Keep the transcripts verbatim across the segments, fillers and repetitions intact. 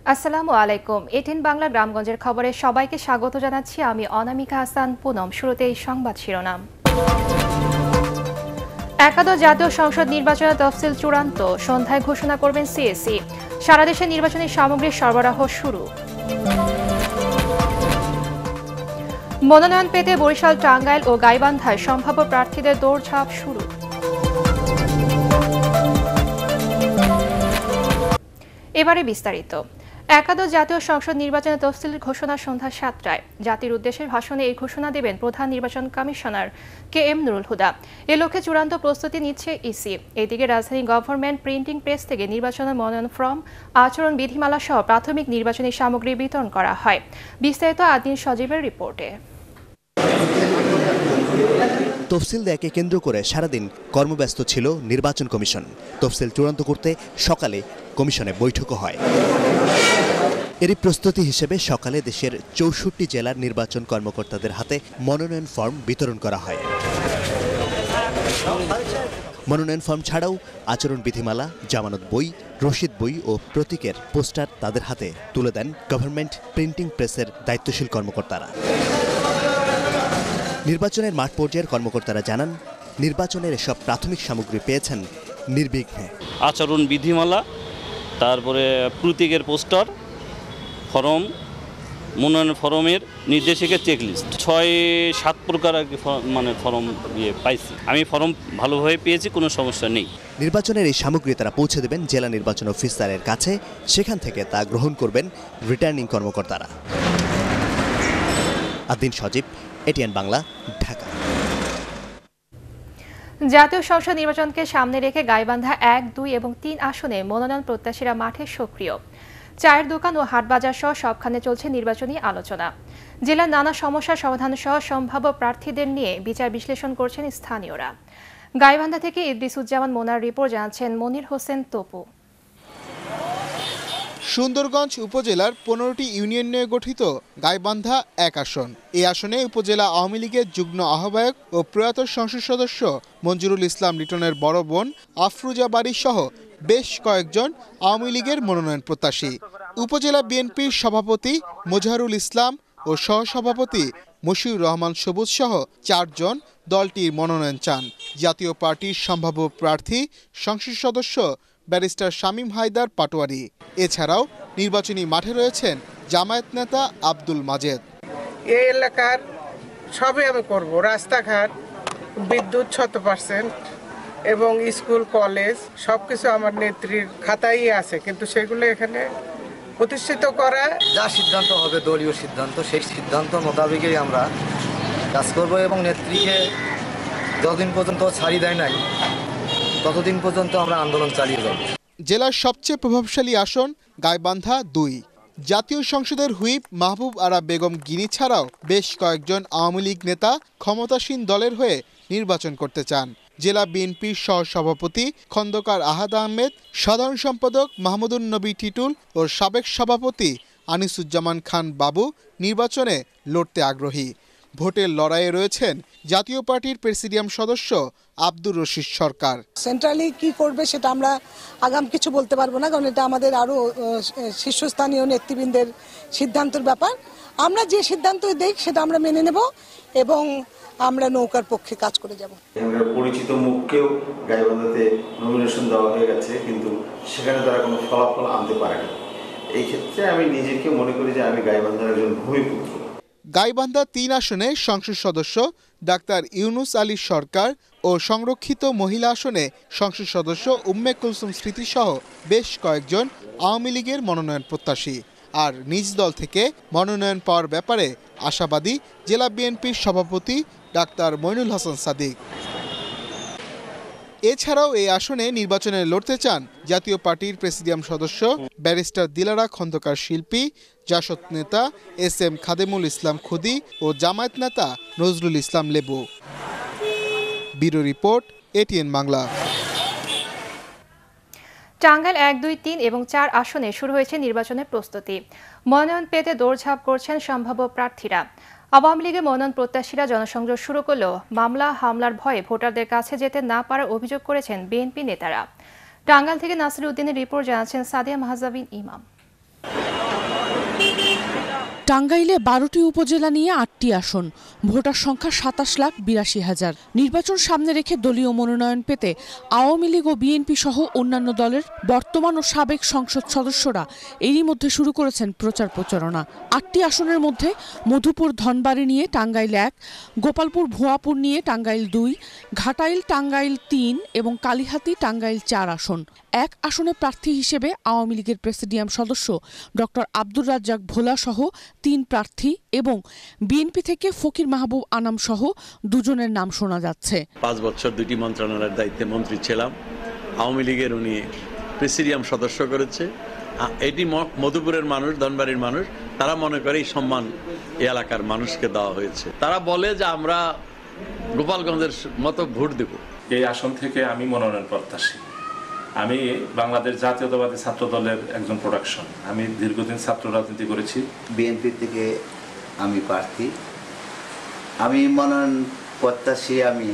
আসসালামু আলাইকুম। এটিএন বাংলা গ্রামগঞ্জের খবরে সবাইকে স্বাগত জানাচ্ছি। আমি অনামিকা হাসান পুনম। শুরুতেই সংবাদ শিরোনাম। একাদশ জাতীয় সংসদ নির্বাচনের তফসিল চূড়ান্ত, সন্ধ্যায় ঘোষণা করবেন সিএসি। সারা দেশে নির্বাচনী সামগ্রীর সরবরাহ শুরু। মনোনয়ন পেতে বরিশাল, টাঙ্গাইল ও গাইবান্ধায় সম্ভাব্য প্রার্থীদের দৌড়ঝাঁপ শুরু। এবারে বিস্তারিত। একাদশ জাতীয় সংসদ নির্বাচনের তফসিলের ঘোষণা সন্ধ্যা সাতটায়। জাতির উদ্দেশ্যে ভাষণে এই ঘোষণা দেবেন প্রধান নির্বাচন commissioner K M Nurul Huda. এ লক্ষ্যে চূড়ান্ত প্রস্তুতি নিচ্ছে ইসি। এদিকে রাজধানী গভর্নমেন্ট প্রিন্টিং প্রেস থেকে নির্বাচনের মনোনয়ন ফর্ম, আচরণ বিধিমালা সহ প্রাথমিক নির্বাচনী সামগ্রী বিতরণ করা হয়। বিস্তারিত আদিন সজীবের রিপোর্টে। তফসিল দেয়াকে কেন্দ্র করে সারাদিন কর্মব্যস্ত ছিল নির্বাচন কমিশন। তফসিল চূড়ান্ত করতে সকালে কমিশনে বৈঠকও হয়। এরই প্রস্তুতি হিসেবে সকালে দেশের চৌষট্টি জেলার নির্বাচন কর্মকর্তাদের হাতে মনোনয়ন ফর্ম বিতরণ করা হয়। মনোনয়ন ফর্ম ছাড়াও আচরণ বিধিমালা, জামানত বই, রসিদ বই ও প্রতীকের পোস্টার তাদের হাতে তুলে দেন গভর্নমেন্ট প্রিন্টিং প্রেসের দায়িত্বশীল কর্মকর্তারা। নির্বাচনের মাঠ পর্যায়ের কর্মকর্তারা জানান, নির্বাচনের এসব প্রাথমিক সামগ্রী পেয়েছেন নির্বিঘ্নে। আচরণ বিধিমালা, তারপরে প্রতীকের পোস্টার, ফরম, মনোনয়ন ফরমের নির্দেশিকা চেকলিস্ট, ছয় সাত প্রকার আর কি মানে ফরম দিয়ে পাইছি। আমি ফরম ভালোভাবে পেয়েছি, কোনো সমস্যা নেই। নির্বাচনের এই সামগ্রী তারা পৌঁছে দেবেন জেলা নির্বাচন অফিসারের কাছে। সেখান থেকে তা গ্রহণ করবেন রিটার্নিং কর্মকর্তারা। আদিন সজীব, এটিএন বাংলা, ঢাকা। জাতীয় সংসদ নির্বাচনকে সামনে রেখে গাইবান্ধা এক, দুই এবং তিন আসনে মনোনয়ন প্রত্যাশীরা মাঠে সক্রিয়। চায়ের দোকান ও হাটবাজার সহ সবখানে চলছে নির্বাচনী আলোচনা। জেলার নানা সমস্যার সমাধান সহ সম্ভাব্য প্রার্থীদের নিয়ে বিচার বিশ্লেষণ করছেন স্থানীয়রা। গাইবান্ধা থেকে ইদ্রিসুজ্জামান মোনার রিপোর্ট জানাচ্ছেন মনির হোসেন তপু। সুন্দরগঞ্জ উপজেলার পনেরোটি ইউনিয়ন নিয়ে গঠিত গাইবান্ধা এক আসন। এই আসনে উপজেলা আওয়ামী লীগের যুগ্ম আহ্বায়ক ও প্রয়াত সংসদ সদস্য মঞ্জুরুল ইসলাম লিটনের বড় বোন আফরুজা বাড়ি সহ বেশ কয়েকজন আওয়ামী লীগের মনোনয়ন প্রত্যাশী। উপজেলা বিএনপির সভাপতি মোজাহারুল ইসলাম ও সহসভাপতি মশিউর রহমান সবুজ সহ চারজন দলটির মনোনয়ন চান। জাতীয় পার্টির সম্ভাব্য প্রার্থী সংসদ সদস্য ব্যারিস্টার শামীম হায়দার পাটোয়ারি। এছাড়াও নির্বাচনী মাঠে রয়েছেন জামায়াত নেতা আব্দুল মাজেদ। এই এলাকার সবই আমি করব, রাস্তাঘাট, বিদ্যুৎ শত পার্সেন্ট এবং স্কুল কলেজ সবকিছু আমার নেত্রীর খাতাই আছে, কিন্তু সেগুলো এখানে প্রতিষ্ঠিত করা। যা সিদ্ধান্ত হবে দলীয় সিদ্ধান্ত, সেই সিদ্ধান্ত মোতাবেকই আমরা কাজ করব এবং নেত্রীকে যতদিন পর্যন্ত ছাড়ি দেয় নাই ততদিন পর্যন্ত আমরা আন্দোলন চালিয়ে যাব। জেলার সবচেয়ে প্রভাবশালী আসন গাইবান্ধা দুই। জাতীয় সংসদের হুইপ মাহবুব আরা বেগম গিনি ছাড়াও বেশ কয়েকজন আওয়ামী লীগ নেতা ক্ষমতাসীন দলের হয়ে নির্বাচন করতে চান। জেলা বিএনপির সহসভাপতি খন্দকার আহাদ আহমেদ, সাধারণ সম্পাদক মাহমুদুন নবী টিটুল ও সাবেক সভাপতি আনিসুজ্জামান খান বাবু নির্বাচনে লড়তে আগ্রহী। ভোটের লড়াইয়ে রয়েছেন জাতীয় পার্টির প্রেসিডিয়াম সদস্য আব্দুর রশিদ সরকার। সেন্ট্রালি কি করবে সেটা আমরা আগাম কিছু বলতে পারবো না, কারণ এটা আমাদের আরো শীর্ষস্থানীয় নেতৃবৃন্দের সিদ্ধান্তের ব্যাপার। আমরা যে সিদ্ধান্ত দেই সেটা আমরা মেনে নেব এবং আমরা নৌকার পক্ষে কাজ করে যাব। পরিচিত মুখকেও গাইবান্ধাতে নমিনেশন দেওয়া হয়ে গেছে, কিন্তু সেখানে তারা কোনো ফলাফল আনতে পারেনি। এই ক্ষেত্রে আমি নিজেকে মনে করি যে আমি গাইবান্ধার একজন ভূমিপুত্র। গাইবান্ধা তিন আসনে সংসদ সদস্য ডাক্তার ইউনুস আলী সরকার ও সংরক্ষিত মহিলা আসনে সংসদ সদস্য উম্মে কুলসুম স্মৃতি সহ বেশ কয়েকজন আওয়ামী লীগের মনোনয়ন প্রত্যাশী। আর নিজ দল থেকে মনোনয়ন পাওয়ার ব্যাপারে আশাবাদী জেলা বিএনপির সভাপতি ডাক্তার মইনুল হাসান সাদিক। এছাড়াও এই আসনে নির্বাচনে লড়তে চান জাতীয় পার্টির প্রেসিডিয়াম সদস্য ব্যারিস্টার দিলারা খন্দকার শিল্পী, জাসদ নেতা এস এম খাদেমুল ইসলাম খুদি ও জামায়াত নেতা Nazrul Islam Lebu. Bureau report, ATN Bangla. Tangail এক, দুই, তিন এবং চার আসনে শুরু হয়েছে নির্বাচনের প্রস্তুতি। মনোনয়ন পেতে দৌড়ঝাঁপ করছেন সম্ভাব্য প্রার্থীরা। আওয়ামী লীগের মনোনয়ন প্রত্যাশীরা জনসংযোগ শুরু করলেও মামলা হামলার ভয়ে ভোটারদের কাছে যেতে না পারার অভিযোগ করেছেন বিএনপি নেতারা। টাঙ্গাইল থেকে নাসির উদ্দিনের রিপোর্ট জানাচ্ছেন সাদিয়া মাহজাবিন ইমাম। টাঙ্গাইলে বারোটি উপজেলা নিয়ে আটটি আসন, ভোটার সংখ্যা সাতাশ লাখ বিরাশি হাজার। নির্বাচন সামনে রেখে দলীয় মনোনয়ন পেতে আওয়ামী লীগ ও বিএনপি সহ অন্যান্য দলের বর্তমান ও সাবেক সংসদ সদস্যরা এরই মধ্যে শুরু করেছেন প্রচার প্রচারণা। আটটি আসনের মধ্যে মধুপুর ধনবাড়ি নিয়ে টাঙ্গাইল এক, গোপালপুর ভুয়াপুর নিয়ে টাঙ্গাইল দুই, ঘাটাইল টাঙ্গাইল তিন এবং কালিহাতী টাঙ্গাইল চার আসন। এক আসনে প্রার্থী হিসেবে আওয়ামী লীগের প্রেসিডিয়াম সদস্য ডক্টর আব্দুর রাজ্জাক ভোলা সহ তিন প্রার্থী এবং বিএনপি থেকে ফকির মাহবুব আনাম সহ দুজনের নাম শোনা যাচ্ছে। পাঁচ বছর দুটি মন্ত্রণালয়ের দায়িত্বে মন্ত্রী ছিলাম, আওয়ামী লীগের উনি প্রেসিডিয়াম সদস্য করেছে। এটি মধুপুরের মানুষ, ধনবাড়ির মানুষ, তারা মনে করে এই সম্মান এই এলাকার মানুষকে দেওয়া হয়েছে। তারা বলে যে আমরা গোপালগঞ্জের মতো ভোট দেব। এই আসন থেকে আমি মনোনয়ন প্রত্যাশী। আমি বাংলাদেশ জাতীয়তাবাদী ছাত্র দলের একজন প্রোডাকশন। আমি দীর্ঘদিন ছাত্র রাজনীতি করেছি। বিএনপি থেকে আমি প্রার্থী, আমি মনোনয়ন প্রত্যাশী। আমি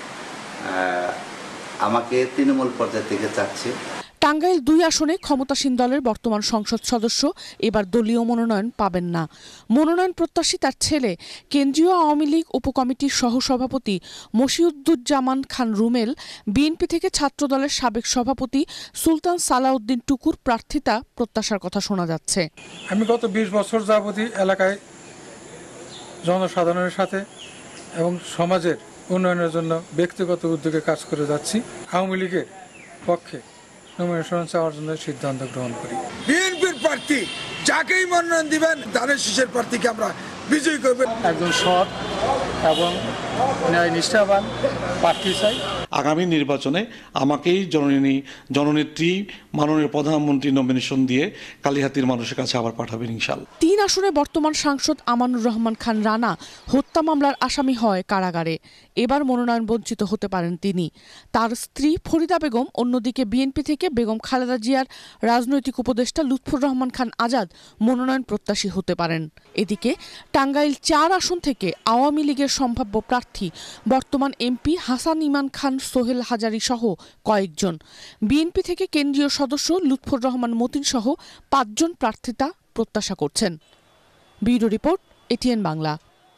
আমাকে তৃণমূল পর্যায় থেকে চাচ্ছে। টাঙ্গাইল দুই আসনে ক্ষমতাসীন দলের বর্তমান সংসদ সদস্য এবার দলীয় মনোনয়ন পাবেন না। মনোনয়ন প্রত্যাশী তার ছেলে কেন্দ্রীয় আওয়ামী লীগ উপকমিটির সহসভাপতি মশিউদ্দুজ্জামান খান রুমেল, বিএনপি থেকে ছাত্রদলের সাবেক সভাপতি সুলতান সালাউদ্দিন টুকুর প্রার্থিতা প্রত্যাশার কথা শোনা যাচ্ছে। আমি গত বিশ বছর যাবতীয় এলাকায় জনসাধারণের সাথে এবং সমাজের উন্নয়নের জন্য ব্যক্তিগত উদ্যোগে কাজ করে যাচ্ছি। আওয়ামী লীগের পক্ষে নমিনেশন চাওয়ার জন্য সিদ্ধান্ত গ্রহণ করি। বিএনপির প্রার্থী যাকেই মনোনয়ন দিবেন, ধানের শীষের প্রার্থীকে আমরা বিজয়ী করবেন। একজন সৎ এবং ন্যায় নিষ্ঠাবান প্রার্থী চাই। আগামী নির্বাচনে আমাকেই জননী জননেত্রী মাননীয় প্রধানমন্ত্রী নমিনেশন দিয়ে কালিহাতীর মানুষের কাছে আবার পাঠাবেন ইনশাআল্লাহ। তিন আসনে বর্তমান সাংসদ আমানুর রহমান খান রানা হত্যা মামলার আসামি হয় কারাগারে। এবার মনোনয়ন বঞ্চিত হতে পারেন তিনি। তার স্ত্রী ফরিদা বেগম অন্যদিকে বিএনপি থেকে বেগম খালেদা জিয়ার রাজনৈতিক উপদেষ্টা লুৎফুর রহমান খান আজাদ মনোনয়ন প্রত্যাশী হতে পারেন। এদিকে টাঙ্গাইল চার আসন থেকে আওয়ামী লীগের সম্ভাব্য প্রার্থী বর্তমান এমপি হাসান ইমান খান সোহেল হাজারি সহ কয়েকজন, বিএনপি থেকে কেন্দ্রীয় সদস্য লুৎফুর রহমান মতিন সহ পাঁচজন প্রার্থিতা প্রত্যাশা করছেন। Bureau report, ATN Bangla.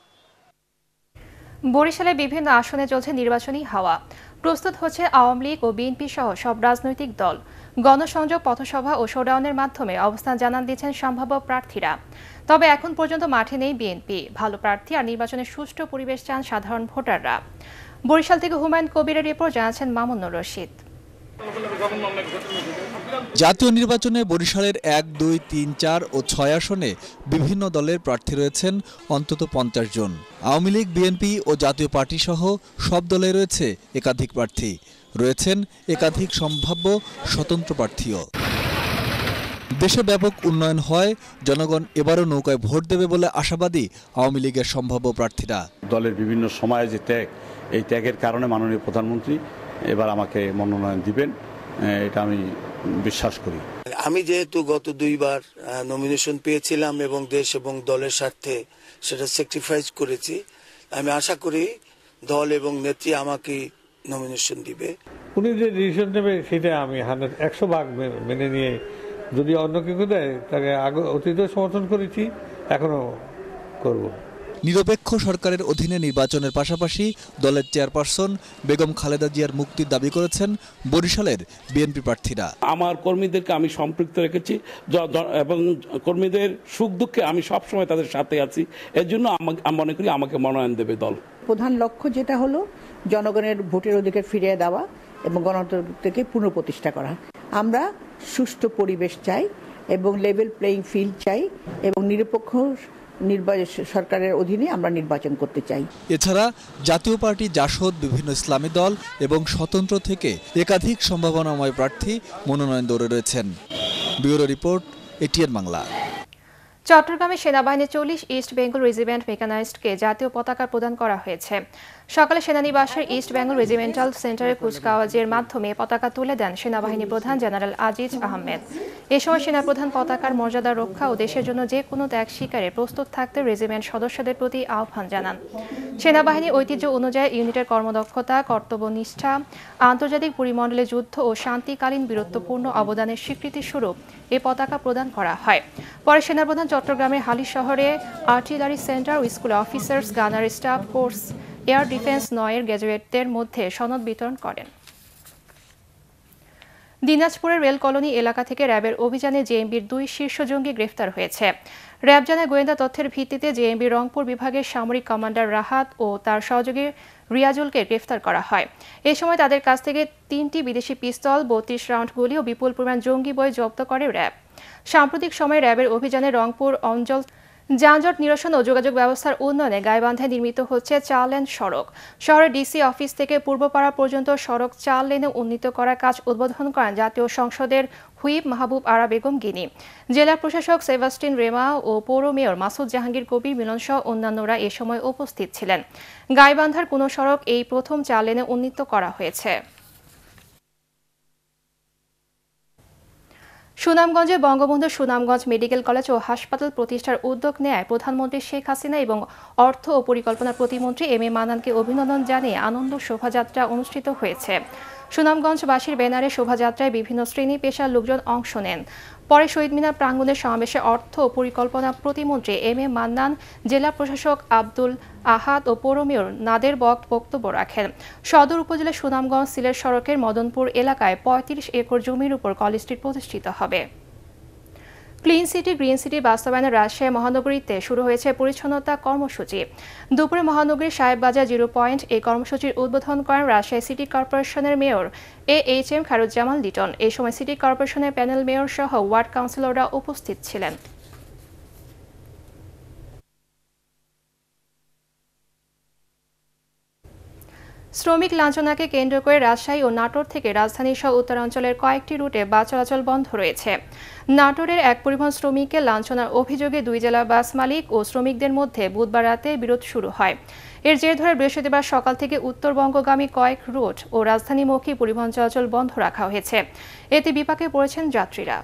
বরিশালে বিভিন্ন আসনে চলছে নির্বাচনী হাওয়া। প্রস্তুত হচ্ছে আওয়ামী লীগ ও বিএনপি সহ সব রাজনৈতিক দল। গণসংযোগ, পথসভা ও শোডাউনের মাধ্যমে অবস্থান জানান দিচ্ছেন সম্ভাব্য প্রার্থীরা। তবে এখন পর্যন্ত মাঠে নেই বিএনপি। ভালো প্রার্থী আর নির্বাচনের সুষ্ঠু পরিবেশ চান সাধারণ ভোটাররা। বরিশাল থেকে হুমায়ুন কবিরের রিপোর্ট, জানাচ্ছেন মামুনুর রশিদ। জাতীয় নির্বাচনে বরিশালের এক, দুই, তিন, চার ও ছয় আসনে বিভিন্ন দলের প্রার্থী রয়েছেন অন্তত পঞ্চাশ জন। আওয়ামী লীগ, বিএনপি ও জাতীয় পার্টি সহ সব দলে রয়েছে একাধিক প্রার্থী। রয়েছেন একাধিক সম্ভাব্য স্বতন্ত্র প্রার্থীও। দেশে ব্যাপক উন্নয়ন হয়, জনগণ এবারও নৌকায় ভোট দেবে বলে আশাবাদী আওয়ামী লীগের সম্ভাব্য প্রার্থীরা। দলের বিভিন্ন সময়ে যে ত্যাগ, এই ত্যাগের কারণে মাননীয় প্রধানমন্ত্রী এবার আমাকে মনোনয়ন দিবেন, এটা আমি বিশ্বাস করি। আমি যেহেতু গত দুইবার নমিনেশন পেয়েছিলাম এবং দেশ এবং দলের স্বার্থে সেটা স্যাক্রিফাইস করেছি, আমি আশা করি দল এবং নেত্রী আমাকে নমিনেশন দিবে। উনি যে ডিসিশন নেবে সেটা আমি একশো ভাগ মেনে নিয়ে, যদি অন্য কেউ দেয় তাকে আগে অতীতে সমর্থন করেছি, এখনো করব। নিরপেক্ষ সরকারের অধীনে নির্বাচনের পাশাপাশি দলের চেয়ারপারসন বেগম খালেদা জিয়ার মুক্তির দাবি করেছেন বরিশালের বিএনপি প্রার্থীরা। আমার কর্মীদেরকে আমি সম্পৃক্ত রেখেছি এবং কর্মীদের সুখ দুঃখে আমি সবসময় তাদের সাথে আছি। এর জন্য আমি মনে করি আমাকে মনোনয়ন দেবে দল। প্রধান লক্ষ্য যেটা হলো জনগণের ভোটের অধিকার ফিরিয়ে দেওয়া এবং গণতন্ত্রকে পুনঃপ্রতিষ্ঠা করা। আমরা সুষ্ঠু পরিবেশ চাই এবং লেভেল প্লেইং ফিল্ড চাই এবং নিরপেক্ষ সরকারের অধীনে আমরা নির্বাচন করতে চাই। এছাড়া জাতীয় পার্টি, জাসদ, বিভিন্ন ইসলামী দল এবং স্বতন্ত্র থেকে একাধিক সম্ভাবনাময় প্রার্থী মনোনয়ন দৌড়ে রয়েছেন। Bureau report, ATN Bangla. চট্টগ্রামে সেনাবাহিনীর চল্লিশ ইস্ট বেঙ্গল রেজিমেন্ট মেকানাইজডকে জাতীয় পতাকা প্রদান করা হয়েছে। সকালে সেনানিবাসের ইস্ট বেঙ্গল রেজিমেন্টাল সেন্টারে কুচকাওয়াজের মাধ্যমে পতাকা তুলে দেন সেনাবাহিনী প্রধান জেনারেল আজিজ আহমেদ। এ সময় সেনাপ্রধান পতাকার মর্যাদা রক্ষা ও দেশের জন্য যে কোনো ত্যাগ স্বীকারে প্রস্তুত থাকতে রেজিমেন্ট সদস্যদের প্রতি আহ্বান জানান। সেনাবাহিনীর ঐতিহ্য অনুযায়ী ইউনিটের কর্মদক্ষতা, কর্তব্যনিষ্ঠা, আন্তর্জাতিক পরিমণ্ডলে যুদ্ধ ও শান্তিকালীন বীরত্বপূর্ণ অবদানের স্বীকৃতি স্বরূপ এ পতাকা প্রদান করা হয়। পরে সেনাপ্রধান চট্টগ্রামের হালি শহরে আর্টিলারি সেন্টার ও school officers gunner staff course air defence নয়ের গ্র্যাজুয়েটদের মধ্যে সনদ বিতরণ করেন। দিনাজপুরের রেল কলোনি এলাকা থেকে র্যাবের অভিযানে জেএমবির দুই শীর্ষ জঙ্গি গ্রেফতার হয়েছে। র্যাব জানায় গোয়েন্দা তথ্যের ভিত্তিতে জেএমবি রংপুর বিভাগের সামরিক কমান্ডার রাহাত ও তার সহযোগী রিয়াজুলকে গ্রেফতার করা হয়। এ সময় তাদের কাছ থেকে তিনটি বিদেশি পিস্তল, বত্রিশ রাউন্ড গুলি ও বিপুল পরিমাণ জঙ্গি বই জব্দ করে র্যাব। সাম্প্রতিক সময়ে র্যাবের অভিযানে রংপুর অঞ্চল যানজট নিরসন ও যোগাযোগ ব্যবস্থার উন্নয়নে গাইবান্ধায় নির্মিত হচ্ছে চার লেন সড়ক। শহরের ডিসি অফিস থেকে পূর্বপাড়া পর্যন্ত সড়ক চার লেনে উন্নীত করার কাজ উদ্বোধন করেন জাতীয় সংসদের হুইপ মাহবুব আরা বেগম গিনি। জেলা প্রশাসক সেবাস্টিন রেমা ও পৌর মেয়র মাসুদ জাহাঙ্গীর কবির মিলন সহ অন্যান্যরা এ সময় উপস্থিত ছিলেন। গাইবান্ধার কোনো সড়ক এই প্রথম চার লেনে উন্নীত করা হয়েছে। সুনামগঞ্জে বঙ্গবন্ধু সুনামগঞ্জ মেডিকেল কলেজ ও হাসপাতাল প্রতিষ্ঠার উদ্যোগ নেয় প্রধানমন্ত্রী শেখ হাসিনা এবং অর্থ ও পরিকল্পনা প্রতিমন্ত্রী এম এ মান্নানকে অভিনন্দন জানিয়ে আনন্দ শোভাযাত্রা অনুষ্ঠিত হয়েছে। সুনামগঞ্জবাসীর ব্যানারে শোভাযাত্রায় বিভিন্ন শ্রেণী পেশার লোকজন অংশ নেন। পরে শহীদ মিনার প্রাঙ্গণের সমাবেশে অর্থ ও পরিকল্পনা প্রতিমন্ত্রী এম এ মান্নান, জেলা প্রশাসক আব্দুল আহাদ ও পৌর মেয়র নাদের বক বক্তব্য রাখেন। সদর উপজেলার সুনামগঞ্জ সিলেট সড়কের মদনপুর এলাকায় পঁয়ত্রিশ একর জমির উপর কলেজটি প্রতিষ্ঠিত হবে। ক্লিন সিটি গ্রিন সিটি বাস্তবায়নে রাজশাহী মহানগরীতে শুরু হয়েছে পরিচ্ছন্নতা কর্মসূচি। দুপুরে মহানগরীর সাহেববাজার জিরো পয়েন্ট এই কর্মসূচির উদ্বোধন করেন রাজশাহী সিটি কর্পোরেশনের mayor A H M Khairuzzaman Liton. এই সময় সিটি কর্পোরেশনের প্যানেল মেয়র সহ ওয়ার্ড কাউন্সিলররা উপস্থিত ছিলেন। শ্রমিক লাঞ্ছনাকে কেন্দ্র করে রাজশাহী ও নাটোর থেকে রাজধানী সহ উত্তরাঞ্চলের কয়েকটি রুটে বাস চলাচল বন্ধ রয়েছে। নাটোরের এক পরিবহন শ্রমিককে লাঞ্ছনার অভিযোগে দুই জেলা বাস মালিক ও শ্রমিকদের মধ্যে বুধবার রাতে বিরোধ শুরু হয়। এর জের ধরে বৃহস্পতিবার সকাল থেকে উত্তরবঙ্গগামী কয়েক রুট ও রাজধানীমুখী পরিবহন চলাচল বন্ধ রাখা হয়েছে। এতে বিপাকে পড়েছেন যাত্রীরা।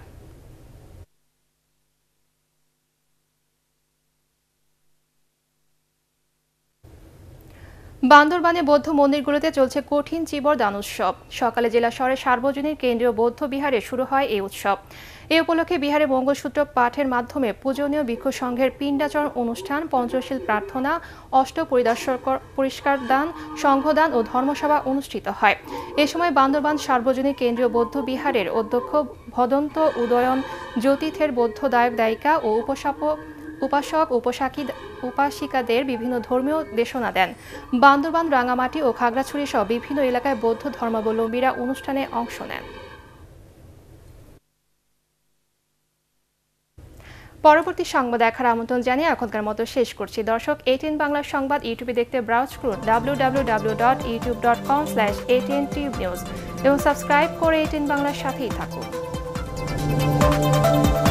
বান্দরবানে বৌদ্ধ মন্দিরগুলোতে চলছে কঠিন চীবর দান উৎসব। সকালে জেলা শহরের সার্বজনীন কেন্দ্রীয় বৌদ্ধ বিহারে শুরু হয় এই উৎসব। এ উপলক্ষে বিহারে মঙ্গলসূত্র পাঠের মাধ্যমে পূজনীয় ভিক্ষু সংঘের পিণ্ডাচরণ অনুষ্ঠান, পঞ্চশীল প্রার্থনা, অষ্ট পরিষ্কার দান, সংঘদান ও ধর্মসভা অনুষ্ঠিত হয়। এ সময় বান্দরবান সার্বজনীন কেন্দ্রীয় বৌদ্ধ বিহারের অধ্যক্ষ ভদন্ত উদয়ন জ্যোতিথের বৌদ্ধ দায়ক দায়িকা ও উপসাপক উপাসক উপাসাকি উপাসিকাদের বিভিন্ন ধর্মীয় দেশনা দেন। বান্দরবান, রাঙামাটি ও খাগড়াছড়ি সহ বিভিন্ন এলাকায় বৌদ্ধ ধর্মাবলম্বীরা অনুষ্ঠানে অংশ নেন। পরবর্তী সংবাদ দেখার আমন্ত্রণ জানিয়ে এখনকার মতো শেষ করছি। দর্শক, এটিএন বাংলার সংবাদ ইউটিউবে দেখতে ব্রাউজ করুন W W W dot YouTube dot com slash ATN tube news এবং সাবস্ক্রাইব করে এটিএন বাংলার সাথেই থাকুন।